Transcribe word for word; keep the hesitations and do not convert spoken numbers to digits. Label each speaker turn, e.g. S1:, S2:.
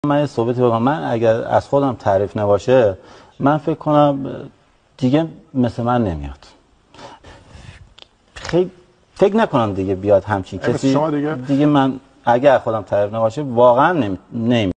S1: من یه صحبتی بگم. من اگر از خودم تعریف نباشه من فکر کنم دیگه مثل من نمیاد. خیلی فکر نکنم دیگه بیاد همچین کسی
S2: شما دیگه
S1: دیگه من اگر خودم تعریف نباشه واقعا نمی, نمی.